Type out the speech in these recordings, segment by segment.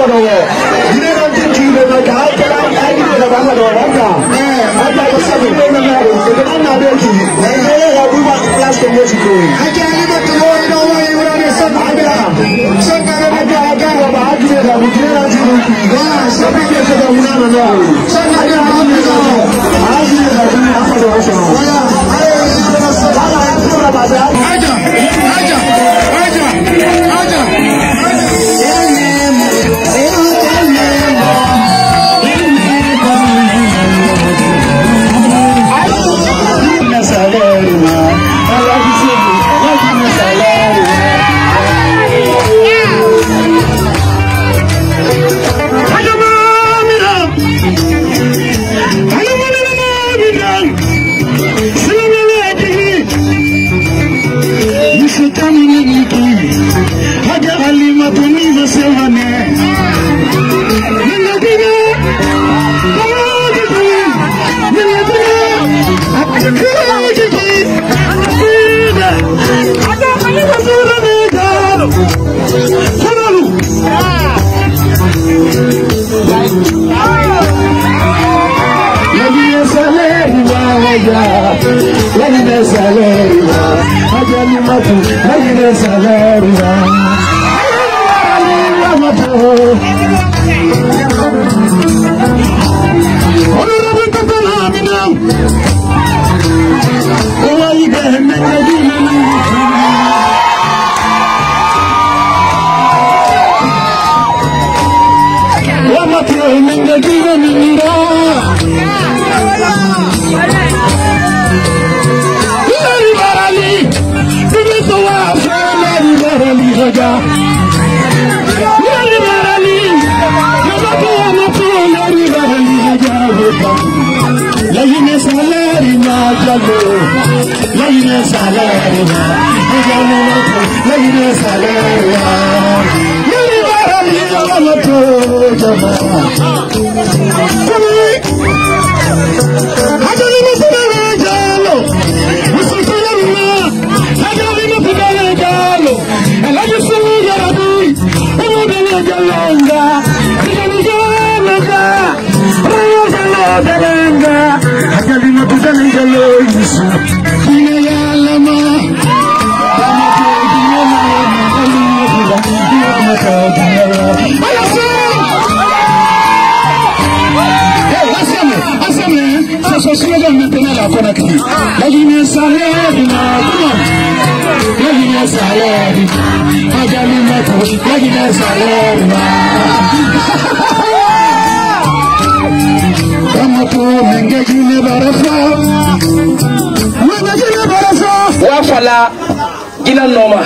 Wafala gina noma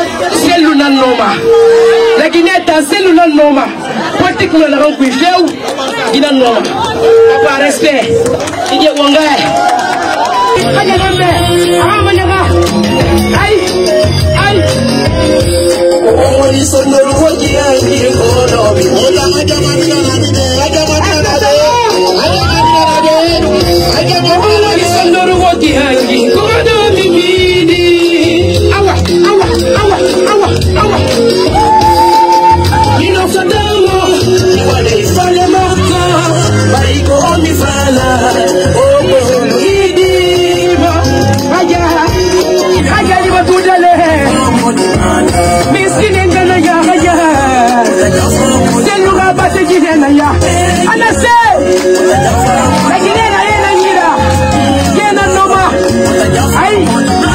selula noma la Guinée selula noma politique no la ko few gina noma papa respect ije wongae aja gambe amanya ay o ni sono ruoji ani ko no bi ola aja mamina na bi aja mamina na de aja mamina ni sono ruoji ani ko no mi awa ino sadamo wale fale maka bariko mi fala o idiba aja ni batudale miskine ngana ya aja seluga bate jina ya anase lakini na ngira yena noma ai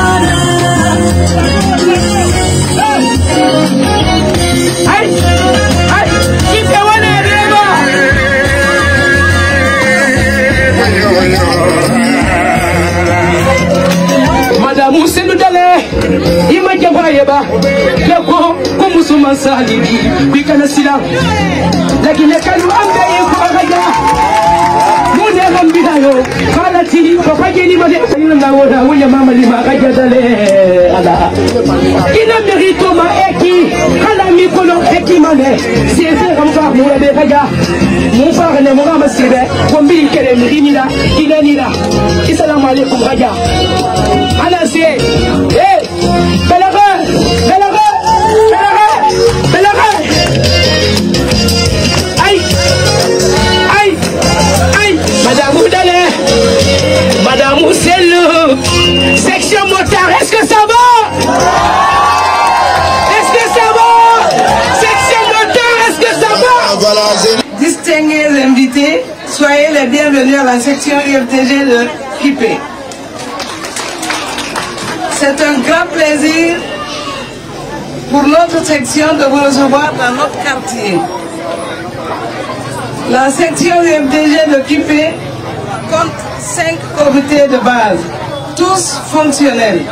Madame Senu Dale, ima jabayeba, yako kumusuma salidi, bikana sila, lakini kalu ambe yuko agaja, mune gambira yo, kala tiri, papa jeni made, sayuna na woda, wunya mama lima agaja dale, ala, ina merito ma eki, kala mikono eki mane, siete kamka mura de agaja, mufa ne mura masibe, kwambili kere mrinila, ina nila, assalamu alaikum agaja. Ana se belaga Distingués invités, soyez les bienvenus à la section UFDG de Kipé. C'est un grand plaisir pour notre section de vous recevoir dans notre quartier. La section UFDG de Kipé compte 5 comités de base, tous fonctionnels.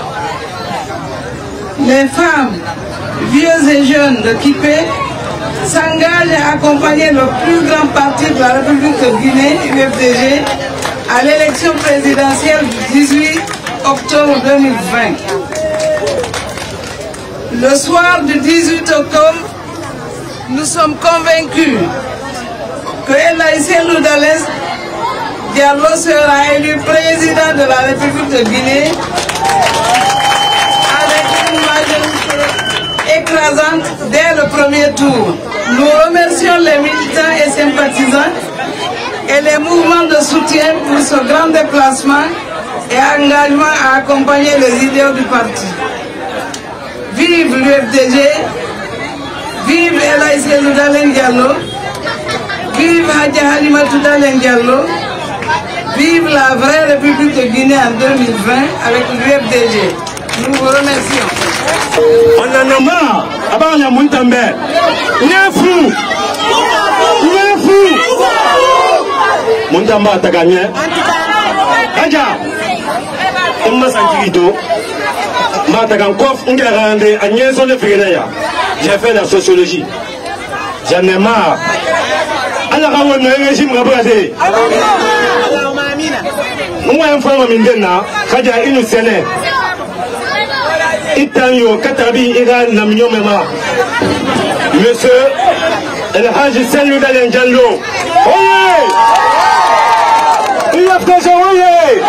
Les femmes, vieux et jeunes de Kipé s'engagent à accompagner le plus grand parti de la République de Guinée, UFDG, à l'élection présidentielle du 18 octobre 2020. Le soir du 18 octobre, nous sommes convaincus que Elaïsé Loudalès Diallo sera élu président de la République de Guinée avec une majorité écrasante dès le premier tour. Nous remercions les militants et sympathisants et les mouvements de soutien pour ce grand déplacement et engagement à accompagner les idéaux du parti. Vive l'UFDG, vive Elaïsé Loudalès Diallo, vive Hadja Halimatou Dalen Diallo, vive la vraie République de Guinée en 2020 avec l'UFDG. Nous vous remercions. On en a marre. Avant la Montambe. Il est fou. Il est fou. Montamba t'as gagné. Aja. On m'a senti d'eau. Ma t'as gagné. On a rendu à Niaison de Figueira. J'ai fait la sociologie. J'en ai marre. Alors on a un régime rabrasé. Moi un fois Mindena, Kaja Inusene. Itanyo Katabi Iran Namio Mema. Monsieur El Haji Selu Dalen Jallo. Oye! Il a fait ça, oye!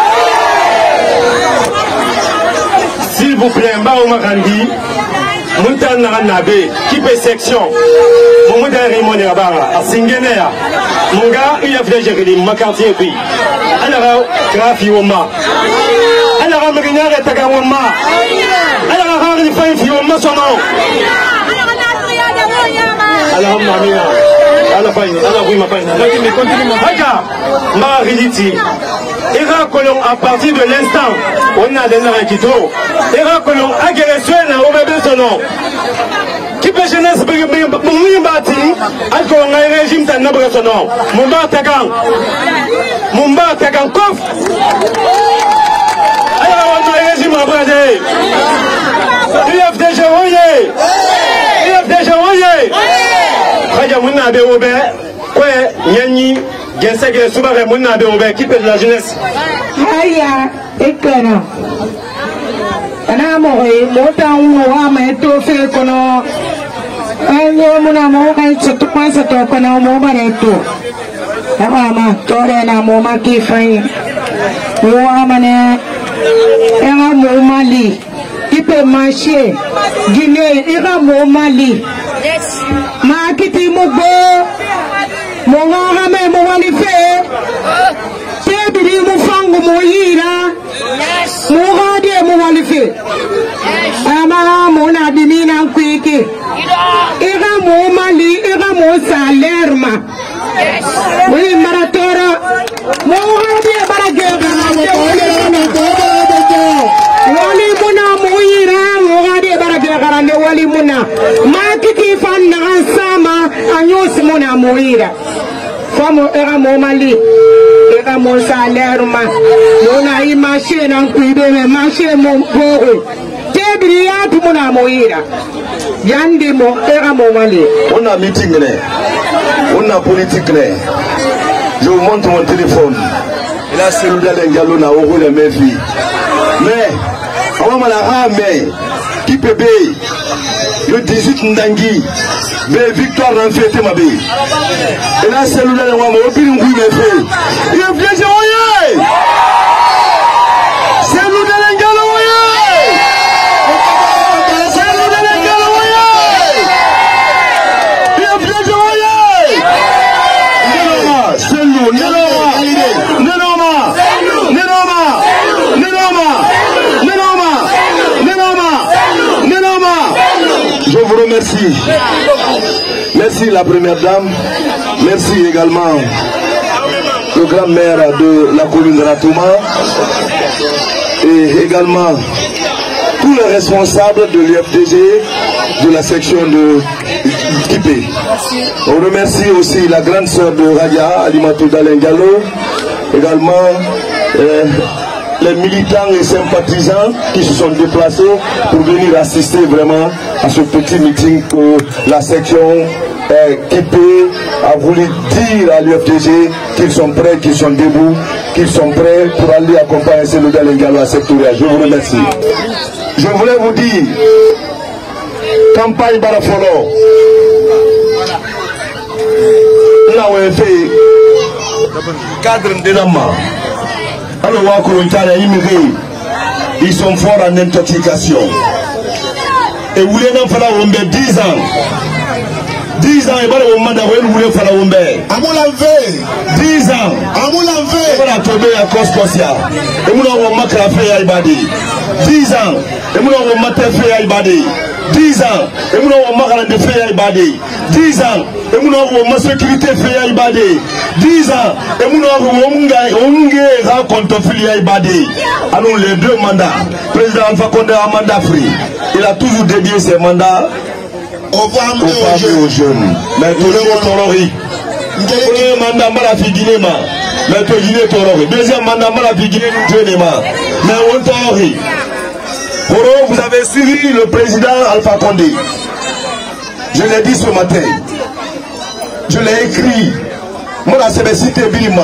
S'il vous plaît, Mbao Makandi, Montana Nabe, qui fait section. Mon modèle est mon erreur. À Singenea. Mon gars, il a fait gérer ma quartier. Alors, Grafi Oma. Alors, Mérina et Tagawama. Alors, Harry Faye Oma son nom. Alors, Mamia. Alors, oui, ma fille. Regarde, Mariliti. Ira Colon, à partir de l'instant, on a des Narakito. Ira Colon, agressé, n'a pas son nom. Qui peut jeunesse pour nous bâtir, alors qu'on a un régime de n'importe son nom. Mumba Tagan Kof. Alors on a un régime à brader. UFDG Oye. UFDG Oye. Raja Mouna Béoube. Ouais, Nyani, Gensek Soubare Mouna Béoube, qui peut de la jeunesse. Aya, Ekana. Anamore, Motaou, Wame, Tofé, Kono. Ayo muna mo kan setupan setupan na mo bareto. Ama tore na mo makifai. Wo amane ega mo mali. Ipe marché Guinée ega mo mali. Makiti mo go. Mo ngara me mo wali fe. Tebiri mo fangu mo yira. Mo gade mo wali fe. Ama mo na dimina kwiki. Ega mo mali, ega mo salerma. Oui, maratora. Mo hadi barage. Wali muna mo ira, mo hadi barage garande wali muna. Makiki fan na ansama anyos muna mo ira. Famo ega mo mali, ega mo salerma. Mo na imashe na kuibe me mashe mo boho. Tebriya tumuna mo ira. Yandi mo era mo mali. On a meeting là, on a politique là. Je vous montre mon téléphone. Et là c'est le Diallo na au les mes filles. Mais on va la ramener. Qui peut payer le 18 Ndangi. Mais victoire en fait ma vie. Et là c'est le Diallo moi au pire mes filles. Il est bien joyeux. C'est le Diallo. Je vous remercie. Merci la première dame. Merci également le grand maire de la commune de Ratouma. Et également tous les responsables de l'UFDG, de la section de Kipé. On remercie aussi la grande sœur de Radia, Alimatou Dalengalo, également les militants et sympathisants qui se sont déplacés pour venir assister vraiment à ce petit meeting que la section Kipé a voulu dire à l'UFDG qu'ils sont prêts, qu'ils sont debout, qu'ils sont prêts pour aller accompagner Cellou Dalein Diallo à Sectoria. Je vous remercie. Je voulais vous dire, campagne Barafolo, là où elle fait cadre de l'âme. Alors, ils sont forts en intoxication. Et vous voulez faire 10 ans. 10 ans, et voilà, on m'a dit que vous voulez faire 10 ans. Voilà, tomber à Coscosia. Et vous avez ma café à Ibadi. 10 ans. Et vous avez ma café à Ibadi. 10 ans. Et vous avez ma grande fait à Ibadi. 10 ans. Et vous avez ma sécurité fait à Ibadi. 10 ans. Et vous avez rencontre fili à Ibadi. Alors, les deux mandats. Président Alpha Condé a un mandat free. Il a toujours dédié ses mandats aux femmes et aux jeunes. Mais tout le monde premier mandat mala figilema. Mais tout le monde deuxième mandat mala figilema. Mais on t'aurait. Vous avez suivi le président Alpha Condé. Je l'ai dit ce matin. Je l'ai écrit. Moi, la cité Bilima.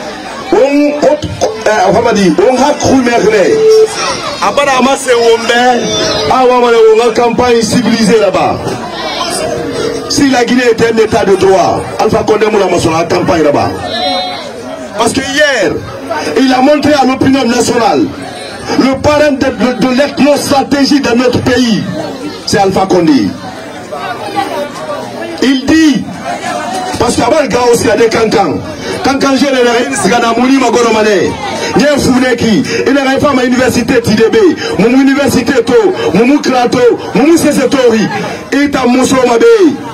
On a cru merveille. Abadama c'est Wombe. On a campagne civilisée là-bas. Si la Guinée était un état de droit, Alpha Condé moula sur la campagne là-bas. Parce que hier, il a montré à l'opinion nationale le parrain de l'ethnostratégie de notre pays, c'est Alpha Condé. Il dit, parce qu'avant le gars aussi a des cancans. Cancan j'ai les règles, c'est qu'à Mouni Magoromane. Il y a un Founeki, il y a une femme à l'université TDB, mon université To, mon Krato, mon Sessetori, et ta Mousso Mabé.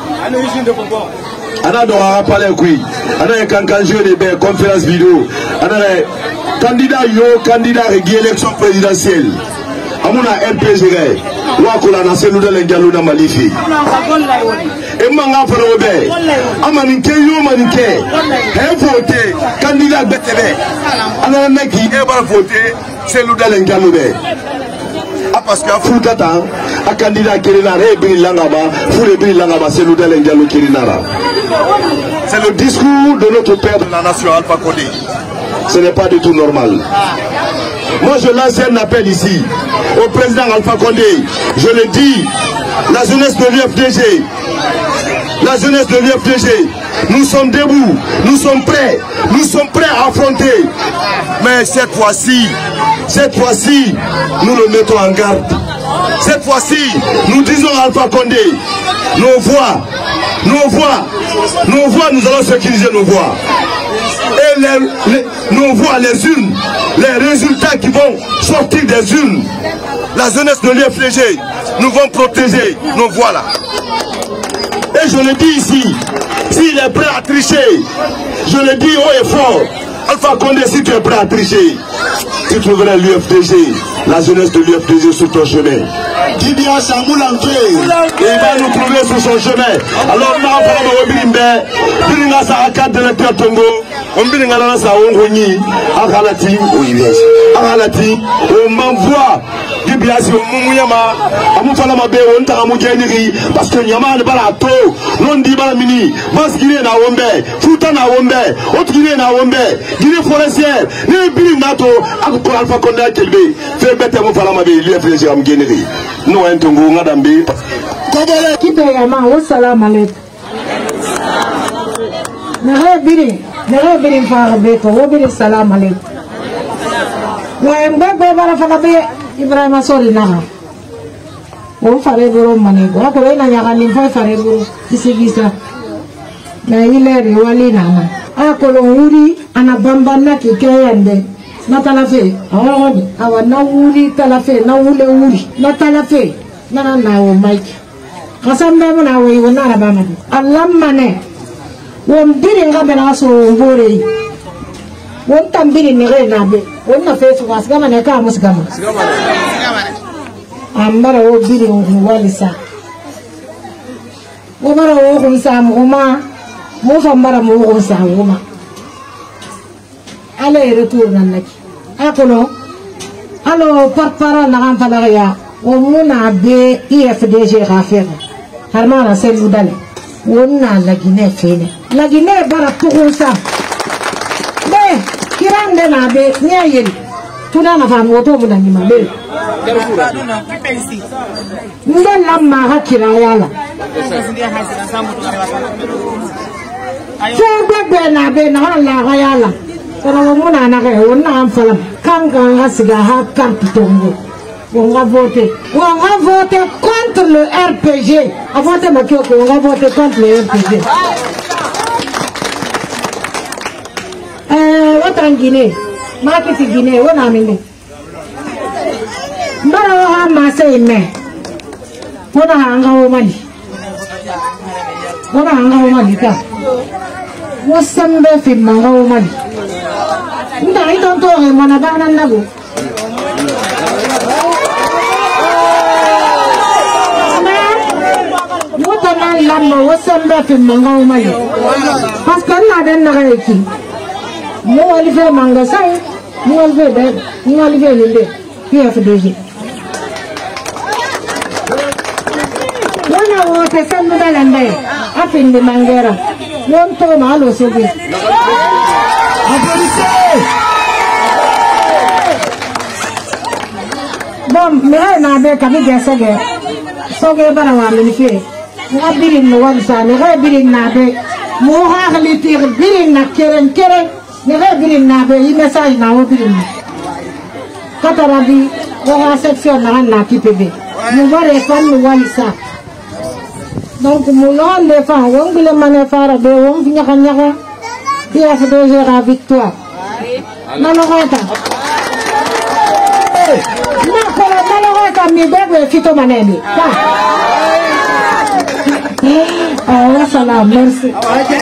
Ana doit parler oui. Ana un cancan j'ai des conférences vidéo. Ana candidat yo, candidat régulier élection présidentielle. Amuna RPG, Wakola na Cellou Dalein Diallo na Malifi. Et manga ferobe. Amaninke yo maninke. He voté candidat BTB. Ana meki e ba voté Cellou Dalein Diallo be. Ah parce que Foutata a candidat Kérinara et Bilangaba, Foule Bilangaba Cellou Dalein Diallo Kérinara. C'est le discours de notre père de la nation Alpha Condé. Ce n'est pas du tout normal. Moi je lance un appel ici au président Alpha Condé. Je le dis, la jeunesse de l'UFDG, nous sommes debout, nous sommes prêts à affronter. Mais cette fois-ci, nous le mettons en garde. Cette fois-ci, nous disons à Alpha Condé, nos voix, nous allons sécuriser nos voix. Et nos voix, les urnes, les résultats qui vont sortir des urnes, la jeunesse de l'UFDG, nous vont protéger nos voix là. Et je le dis ici, s'il est prêt à tricher, je le dis haut et fort, Alpha Condé, si tu es prêt à tricher, tu trouveras l'UFDG, la jeunesse de l'UFDG sur ton chemin. Il va nous trouver sur son chemin. Alors, on m'envoie du biasi au Mouyama, à Moufalama Bé, on t'a moujeniri, parce que Nyama ne va la to, non dit mini, Bas Guinée na Wombe, Fouta na Wombe, Haute Guinée na Wombe, Guinée forestière, ne bili nato, pour Alpha Condé à Kelbe, fait bête Moufalama Bé, lui a fait les Guinée. Nous, un tongo, madame B. Qui te yama, au salam alaikum. Nere biri fara beko, wo biri salam alaikum. Wa mbebe bara fara be Ibrahima Sori naha. Wo fare buru manigo, ako wena nyagani fo fare buru isigisa. Na ile wali nama. Ako lo uri anabambana kikeyende. Natalafe, awa na wuri talafe, na wule wuri, natalafe, na o Mike. Kasam be muna we wona na ba mani. Allah mane. Won biri nga bena so mbore. Won tambiri ni re na be. Won na fe su was gama ne ka mus gama. Ambara wo biri ngo walisa. Wo mara wo ko sa mo mo fambara mo ko sa wo ala retour nan naki akono alo parpara na kan fala ya o muna be IFDG khafir harmana selu dale wonna lagine fene lagine bara tukunsa be kirande na be nyayeli tuna na fa moto mu danima be nden lamma hakira yala be na be na la yala Kalau muna na kayo, wala ang falam. Kang sigaha carte tombo. On va voter contre le RPG. On va voter contre le RPG. What en Guinée? Market Guinée, on a mis. Mara masa ime. Wana hanga umali. Wana hanga umali ka. Wasambe fi manga umali. Nda ito to e mana banan nago. Muta na lamma wasambe fi manga umali. Paskan na den na reki. Mo alife manga sai. Mo alife linde. PFDG. Wana wote sandu dalande. Afin di mangera. Wonto malo sobi. Bom, me na be kabi gesege. Soge bara wa minife. Mo birin no wansa, ne ga birin na be. Mo ha khalitir birin na keren. Ne ga birin na be, yi message na wo birin. Katarabi, wa section na kipebe. Mo bare fan no wansa. Donc moulon les femmes, on veut les manifester, on vient gagner. Qui a fait déjà la victoire? Malheureusement. Malheureusement, mes bébés fito maneni. Ah, salam, merci.